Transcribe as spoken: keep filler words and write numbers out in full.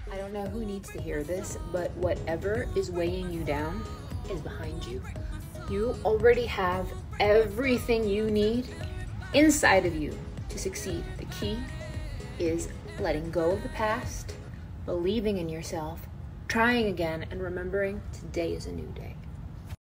I don't know who needs to hear this, but whatever is weighing you down is behind you. You already have everything you need inside of you to succeed. The key is letting go of the past, believing in yourself, trying again, and remembering today is a new day.